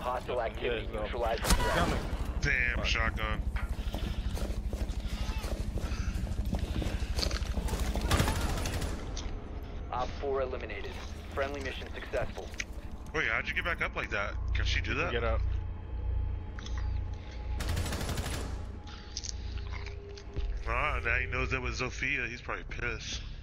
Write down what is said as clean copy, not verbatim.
Hostile activity. Yes, Neutralize the threat. Coming. Damn, shotgun. Op 4 eliminated. Friendly mission successful. Wait, how'd you get back up like that? Can she do that? Get up. Ah, now he knows that was Zofia. He's probably pissed.